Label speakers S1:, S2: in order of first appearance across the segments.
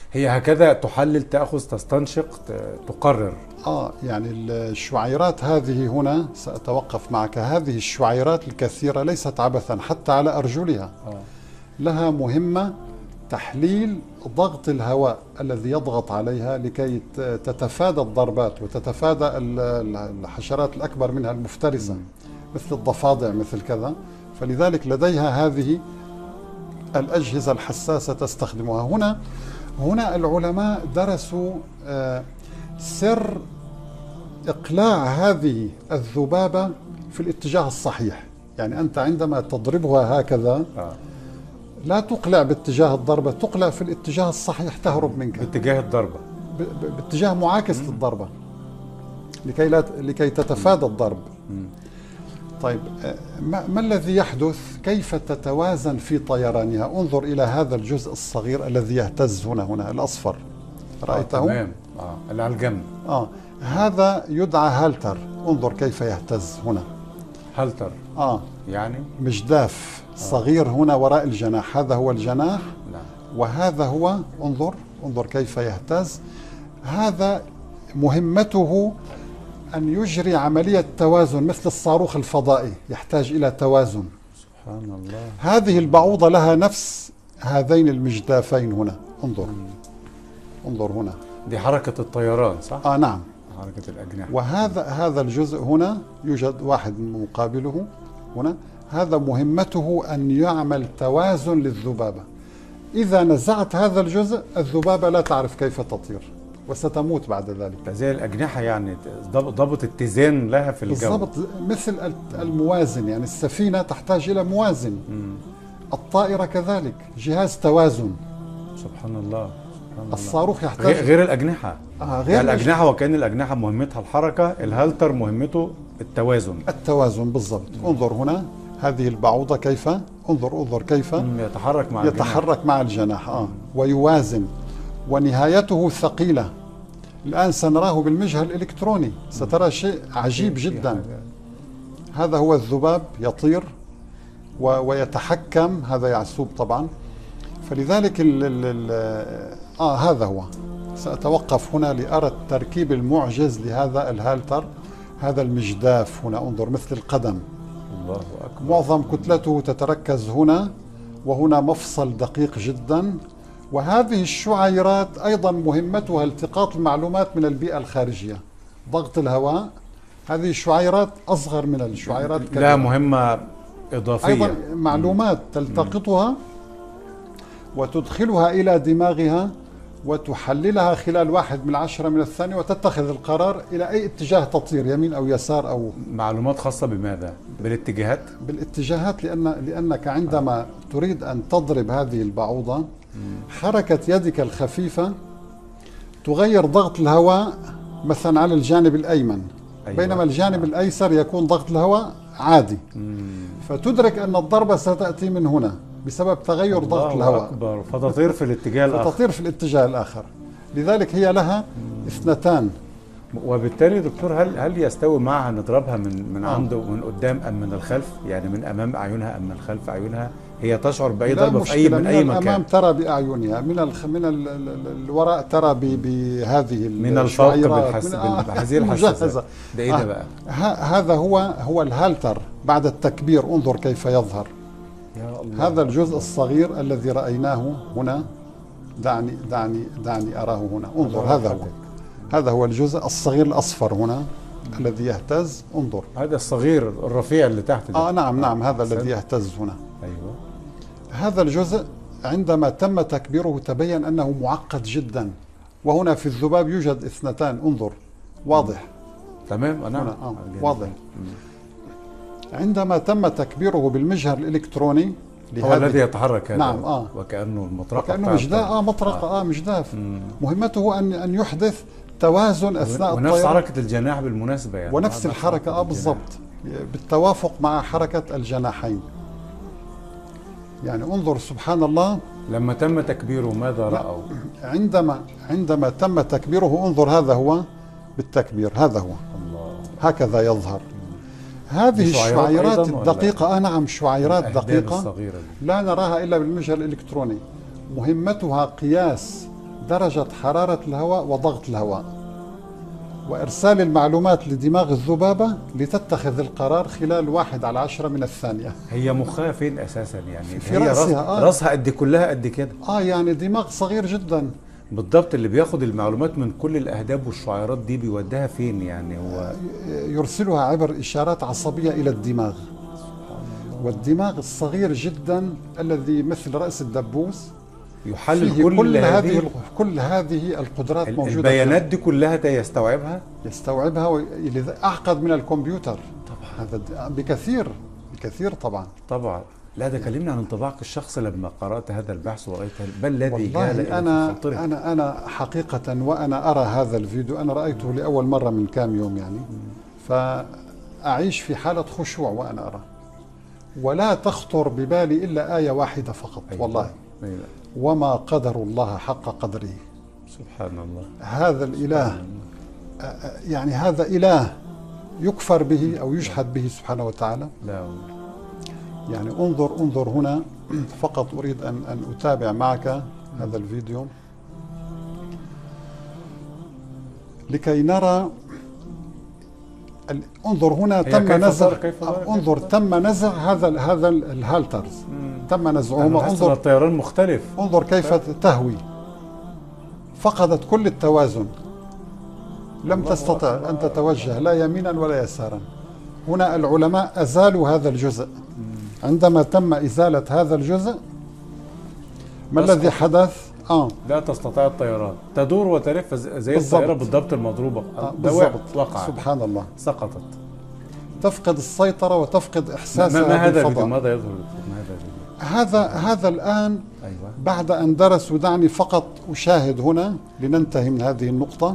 S1: هي هكذا تحلل، تأخذ، تستنشق، تقرر.
S2: يعني الشعيرات هذه هنا سأتوقف معك. هذه الشعيرات الكثيرة ليست عبثا حتى على أرجلها. لها مهمة تحليل ضغط الهواء الذي يضغط عليها لكي تتفادى الضربات وتتفادى الحشرات الأكبر منها المفترسة مثل الضفادع مثل كذا. فلذلك لديها هذه الأجهزة الحساسة تستخدمها. هنا العلماء درسوا سر إقلاع هذه الذبابة في الاتجاه الصحيح. يعني أنت عندما تضربها هكذا لا تقلع باتجاه الضربة، تقلع في الاتجاه الصحيح تهرب منك
S1: باتجاه الضربة،
S2: باتجاه معاكس للضربة لكي تتفادى الضرب. طيب ما الذي يحدث؟ كيف تتوازن في طيرانها؟ انظر إلى هذا الجزء الصغير الذي يهتز هنا الأصفر، رأيته؟
S1: تمام. اللي على الجنب.
S2: هذا يدعى هالتر. انظر كيف يهتز هنا.
S1: هالتر يعني
S2: مجداف صغير هنا وراء الجناح. هذا هو الجناح.
S1: نعم.
S2: وهذا هو، انظر كيف يهتز. هذا مهمته أن يجري عملية توازن مثل الصاروخ الفضائي، يحتاج إلى توازن.
S1: سبحان الله.
S2: هذه البعوضة لها نفس هذين المجدافين هنا. انظر هنا.
S1: دي حركة الطيران صح؟
S2: نعم،
S1: حركة الأجنحة.
S2: وهذا الجزء هنا يوجد واحد مقابله هنا. هذا مهمته أن يعمل توازن للذبابة. إذا نزعت هذا الجزء الذبابة لا تعرف كيف تطير وستموت بعد ذلك.
S1: زي الأجنحة يعني ضبط اتزان لها في الجو.
S2: بالضبط، مثل الموازن. يعني السفينة تحتاج إلى موازن. الطائرة كذلك جهاز توازن.
S1: سبحان الله.
S2: الصاروخ يحتاج
S1: غير الأجنحة.
S2: غير
S1: يعني الأجنحة، وكأن الأجنحة مهمتها الحركة، الهالتر مهمته التوازن
S2: بالضبط. انظر هنا هذه البعوضة كيف، انظر كيف يتحرك مع الجناح ويوازن. ونهايته ثقيلة. الآن سنراه بالمجهر الإلكتروني، سترى شيء عجيب جدا. هذا هو الذباب يطير ويتحكم. هذا يعسوب طبعا. فلذلك هذا هو. سأتوقف هنا لأرى التركيب المعجز لهذا الهالتر. هذا المجداف هنا، انظر مثل القدم.
S1: الله أكبر.
S2: معظم كتلته تتركز هنا، وهنا مفصل دقيق جدا. وهذه الشعيرات أيضا مهمتها التقاط المعلومات من البيئة الخارجية، ضغط الهواء. هذه الشعيرات أصغر من الشعيرات،
S1: لا مهمة إضافية
S2: أيضا، معلومات تلتقطها وتدخلها إلى دماغها وتحللها خلال 1/10 من الثانية وتتخذ القرار إلى أي اتجاه تطير، يمين أو يسار. أو
S1: معلومات خاصة بماذا؟
S2: بالاتجاهات. لأنك عندما تريد أن تضرب هذه البعوضة، حركة يدك الخفيفة تغير ضغط الهواء مثلا على الجانب الأيمن. بينما الجانب الأيسر يكون ضغط الهواء عادي. فتدرك أن الضربة ستأتي من هنا بسبب تغير ضغط الهواء.
S1: أكبر. فتطير في الاتجاه الآخر.
S2: فتطير في الاتجاه الآخر. لذلك هي لها اثنتان.
S1: وبالتالي دكتور، هل يستوي معها نضربها من عنده ومن قدام أم من الخلف؟ يعني من أمام أعينها أم من خلف أعينها؟ هي تشعر بأي ضربة في من أي مكان؟
S2: من الأمام ترى بأعينها، من الوراء ترى بهذه
S1: من الفوق بهذه الحساسة. ده إيه ده بقى؟
S2: هذا هو الهالتر بعد التكبير. انظر كيف يظهر.
S1: يا الله.
S2: هذا الجزء الصغير الذي رأيناه هنا. دعني أراه هنا. انظر، هذا هو الجزء الصغير الأصفر هنا الذي يهتز. انظر،
S1: هذا الصغير الرفيع اللي تحت ده.
S2: نعم، هذا الذي يهتز هنا.
S1: أيوة.
S2: هذا الجزء عندما تم تكبيره تبين أنه معقد جدا. وهنا في الذباب يوجد اثنتان. انظر، واضح.
S1: تمام.
S2: هنا واضح. عندما تم تكبيره بالمجهر الإلكتروني
S1: هو الذي يتحرك هذا.
S2: نعم.
S1: وكأنه المطرقة،
S2: كأنه مجداف. مطرقة. مجداف. مهمته أن يحدث توازن أثناء الطيران.
S1: ونفس حركة الجناح بالمناسبة يعني.
S2: ونفس الحركة بالضبط، بالتوافق مع حركة الجناحين. يعني انظر سبحان الله.
S1: لما تم تكبيره ماذا رأوا؟
S2: عندما تم تكبيره، انظر، هذا هو بالتكبير. هذا هو.
S1: الله.
S2: هكذا يظهر. هذه الشعيرات الدقيقة. نعم، شعيرات دقيقة لا نراها إلا بالمجهر الإلكتروني. مهمتها قياس درجة حرارة الهواء وضغط الهواء، وإرسال المعلومات لدماغ الذبابة لتتخذ القرار خلال 1/10 من الثانية.
S1: هي مخها فين اساسا يعني؟
S2: في
S1: هي
S2: رأسها.
S1: راسها قد كلها قد كده.
S2: يعني دماغ صغير جدا.
S1: بالضبط. اللي بياخد المعلومات من كل الاهداب والشعيرات دي بيوديها فين يعني؟ هو
S2: يرسلها عبر إشارات عصبية إلى الدماغ، والدماغ الصغير جدا الذي مثل رأس الدبوس
S1: يحلل
S2: فيه
S1: كل
S2: هذه القدرات موجودة.
S1: البيانات دي كلها
S2: يستوعبها ولذا أعقد من الكمبيوتر طبعا. هذا بكثير طبعا.
S1: لا، ده كلمنا عن انطباعك الشخصي لما قرأت هذا البحث ورأيت ما الذي جال
S2: والله
S1: إلى خاطرك؟
S2: أنا حقيقة وأنا أرى هذا الفيديو، أنا رأيته لأول مرة من كام يوم يعني، فأعيش في حالة خشوع وأنا أرى، ولا تخطر ببالي إلا آية واحدة فقط. أيوة. والله أيوة. وما قدر الله حق قدره.
S1: سبحان الله.
S2: هذا الإله يعني هذا إله يكفر به أو يجحد به سبحانه وتعالى.
S1: لا
S2: يعني انظر هنا فقط أريد أن أتابع معك هذا الفيديو لكي نرى. انظر هنا تم نزع هذا الهالترز، تم نزعهما.
S1: انظر الطيران مختلف.
S2: انظر كيف تهوي، فقدت كل التوازن، لم تستطع أن تتوجه لا يمينا ولا يسارا. هنا العلماء أزالوا هذا الجزء. عندما تم إزالة هذا الجزء ما الذي حدث؟
S1: لا تستطيع الطيران، تدور وتلف زي الطائرة بالضبط المضروبة.
S2: بالضبط.
S1: وقعت.
S2: سبحان الله.
S1: سقطت.
S2: تفقد السيطرة وتفقد إحساسها.
S1: ما هذا الفيديو؟ ماذا يظهر؟
S2: هذا الآن.
S1: أيوة.
S2: بعد أن درسوا، دعني فقط أشاهد هنا لننتهي من هذه النقطة.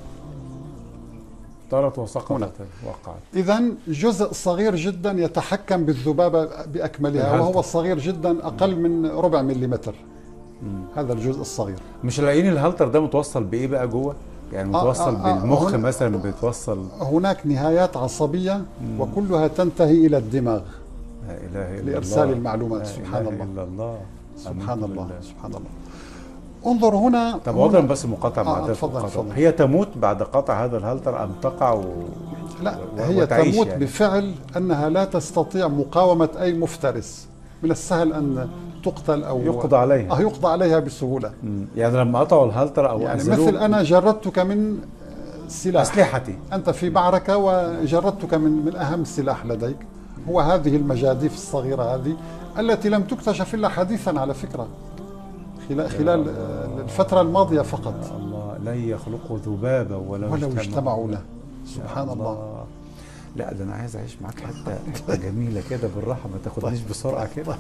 S1: طارت وسقطت. وقعت.
S2: إذن جزء صغير جدا يتحكم بالذبابة بأكملها، وهو صغير جدا، أقل من ربع مليمتر. هذا الجزء الصغير.
S1: مش لاقيين الهالتر ده متوصل بإيه بقى جوه؟ يعني متوصل بالمخ مثلا؟ بيتوصل
S2: هناك نهايات عصبية وكلها تنتهي إلى الدماغ.
S1: لا إله إلا
S2: لإرسال المعلومات. سبحان الله. سبحان الله. سبحان الله. انظر هنا.
S1: طب عذرا بس مقاطعة مع
S2: تفضل.
S1: هي تموت بعد قطع هذا الهالتر أم تقع
S2: لا، هي تموت يعني بفعل أنها لا تستطيع مقاومة أي مفترس. من السهل أن تقتل أو
S1: يقضى عليها.
S2: يقضى عليها بسهولة.
S1: يعني لما قطعوا الهالتر أو
S2: يعني مثل أنا جردتك من سلاح،
S1: أسلحتي،
S2: أنت في معركة وجردتك من أهم السلاح لديك، هو هذه المجاديف الصغيرة هذه التي لم تكتشف إلا حديثا على فكرة، خلال الفترة الماضية فقط.
S1: الله، لن يخلقوا ذبابا ولو
S2: اجتمعوا له. سبحان الله.
S1: لا، ده انا عايز اعيش معاك حتى جميله كده بالراحه، ما تاخدنيش بسرعه كده.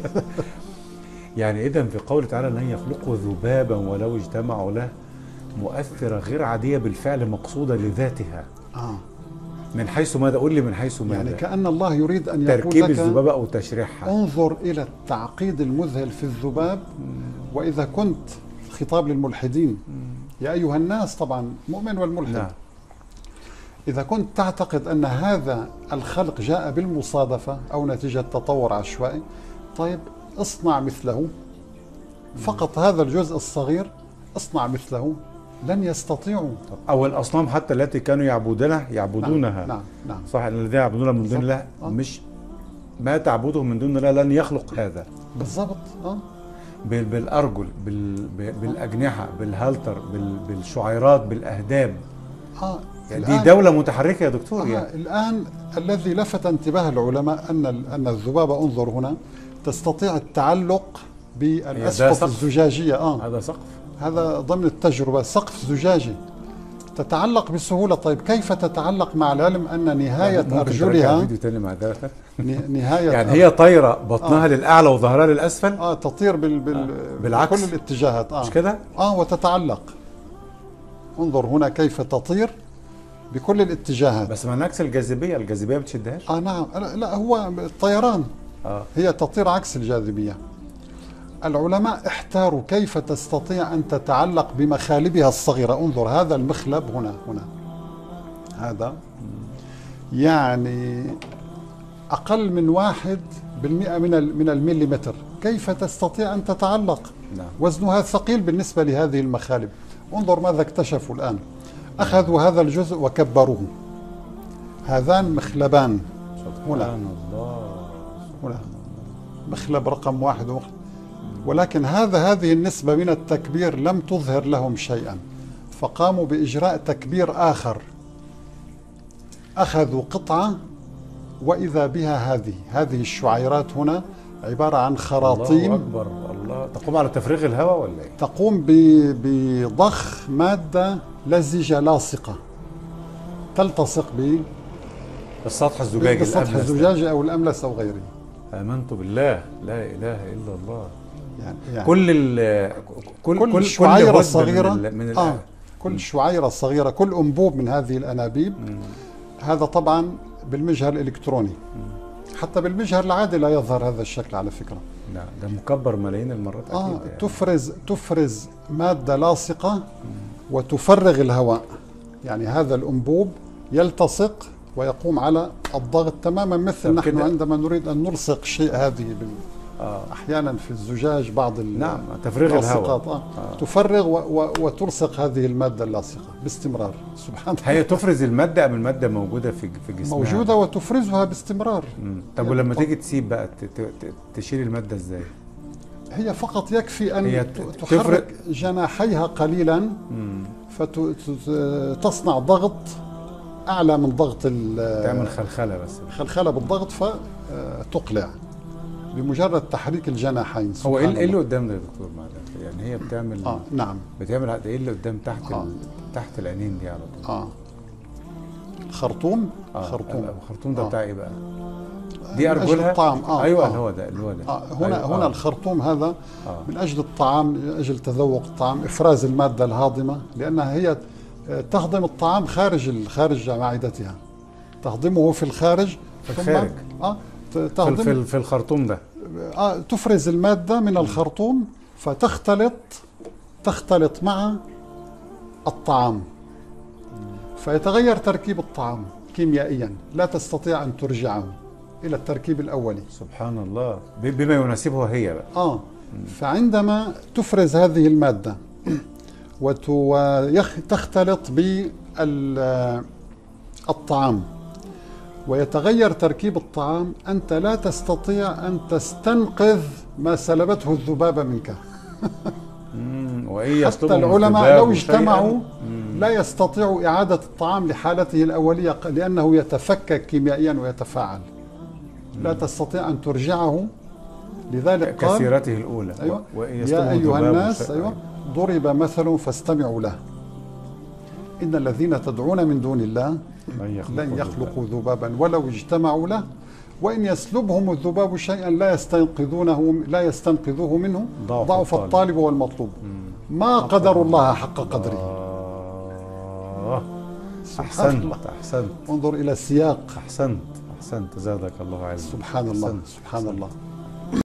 S1: يعني اذا في قوله تعالى لن يخلقوا ذبابا ولو اجتمعوا له، مؤثره غير عاديه بالفعل، مقصوده لذاتها. من حيث ماذا؟ قول لي من حيث ماذا؟
S2: يعني كأن الله يريد أن يقول
S1: تركيب الذبابة أو تشريحها.
S2: انظر إلى التعقيد المذهل في الذباب. وإذا كنت خطاب للملحدين، يا أيها الناس، طبعا مؤمن والملحد.
S1: نعم.
S2: إذا كنت تعتقد أن هذا الخلق جاء بالمصادفة أو نتيجة تطور عشوائي، طيب اصنع مثله. فقط هذا الجزء الصغير اصنع مثله. لن يستطيعوا.
S1: أو الأصنام حتى التي كانوا يعبدونها.
S2: نعم.
S1: صح، الذين يعبدون من دون الله، مش ما تعبده من دون الله لن يخلق هذا.
S2: بالضبط.
S1: بالأرجل، بالأجنحة، بالهالتر، بالشعيرات، بالأهداب. يعني دي دولة متحركة يا دكتور. يعني
S2: الآن الذي لفت انتباه العلماء أن الذبابة، انظر هنا، تستطيع التعلق بالأسقف الزجاجية.
S1: هذا سقف،
S2: هذا ضمن التجربة، سقف زجاجي تتعلق بسهولة. طيب كيف تتعلق مع العلم أن نهاية أرجلها
S1: فيديو تاني مع ده.
S2: نهاية
S1: يعني هي طايرة بطنها للأعلى وظهرها للأسفل.
S2: تطير
S1: بالعكس،
S2: بكل الاتجاهات.
S1: مش كده؟
S2: وتتعلق. انظر هنا كيف تطير بكل الاتجاهات.
S1: بس مع عكس الجاذبية بتشدهاش.
S2: نعم. لا، هو الطيران. هي تطير عكس الجاذبية. العلماء احتاروا كيف تستطيع أن تتعلق بمخالبها الصغيرة. انظر هذا المخلب هنا هذا يعني أقل من 1% من المليمتر. كيف تستطيع أن تتعلق؟
S1: نعم.
S2: وزنها ثقيل بالنسبة لهذه المخالب. انظر ماذا اكتشفوا الآن. أخذوا هذا الجزء وكبروه. هذان مخلبان هنا،
S1: سبحان الله.
S2: هنا مخلب رقم 1 ولكن هذه النسبة من التكبير لم تظهر لهم شيئا، فقاموا بإجراء تكبير آخر. أخذوا قطعة وإذا بها هذه الشعيرات هنا عبارة عن خراطيم.
S1: الله أكبر. الله، تقوم على تفريغ الهواء ولا إيه؟
S2: تقوم بضخ مادة لزجة لاصقة تلتصق
S1: السطح الزجاجي،
S2: بالسطح الزجاجي أو الأملس أو غيره.
S1: آمنت بالله، لا إله إلا الله.
S2: يعني
S1: كل
S2: شعيرة صغيرة
S1: من
S2: كل شعيرة صغيرة، كل أنبوب من هذه الأنابيب. هذا طبعا بالمجهر الإلكتروني. حتى بالمجهر العادي لا يظهر هذا الشكل على فكرة.
S1: لا، ده مكبر ملايين المرات أكيد. يعني.
S2: تفرز مادة لاصقة وتفرغ الهواء. يعني هذا الأنبوب يلتصق ويقوم على الضغط تماما مثل نحن عندما نريد أن نلصق شيء هذه أحيانا في الزجاج بعض
S1: نعم، تفريغ الهواء.
S2: تفرغ وتلصق هذه المادة اللاصقة باستمرار. سبحان الله.
S1: هي تفرز المادة أم المادة موجودة في جسمها؟
S2: موجودة وتفرزها باستمرار.
S1: طب ولما تيجي تسيب بقى تشيل المادة ازاي؟
S2: هي فقط يكفي أن تحرك جناحيها قليلا فتصنع ضغط أعلى من ضغط
S1: تعمل خلخلة، بس
S2: خلخلة بالضغط فتقلع بمجرد تحريك الجناحين.
S1: هو ايه اللي قدام ده يا دكتور معلش؟ يعني هي بتعمل
S2: نعم،
S1: بتعمل ايه اللي قدام تحت العينين دي على طول؟
S2: خرطوم.
S1: الخرطوم ده بتاع ايه بقى؟ دي ارجلها
S2: الطعام.
S1: ايوه هو ده
S2: هنا الخرطوم هذا من اجل الطعام، من اجل تذوق الطعام، افراز الماده الهاضمه، لانها هي تهضم الطعام خارج معدتها، تهضمه في الخارج
S1: الخارج.
S2: تهضم
S1: في الخرطوم ده.
S2: تفرز الماده من الخرطوم فتختلط مع الطعام، فيتغير تركيب الطعام كيميائيا، لا تستطيع ان ترجعه إلى التركيب الأولي.
S1: سبحان الله، بما يناسبه هي بقى.
S2: فعندما تفرز هذه المادة وتختلط بالطعام ويتغير تركيب الطعام، أنت لا تستطيع أن تستنقذ ما سلبته الذبابة منك. حتى العلماء لو اجتمعوا لا يستطيعوا إعادة الطعام لحالته الأولية، لأنه يتفكك كيميائيا ويتفاعل. لا تستطيع أن ترجعه. لذلك قال
S1: كثيرته الأولى.
S2: يا أيها الناس ضرب مثل فاستمعوا له، إن الذين تدعون من دون الله لن يخلقوا ذبابا ولو اجتمعوا له وإن يسلبهم الذباب شيئا لا يستنقذوه منه ضعف الطالب والمطلوب. ما قدر الله حق قدره.
S1: أحسنت.
S2: انظر إلى السياق.
S1: أحسنت زادك الله علما.
S2: سبحان الله.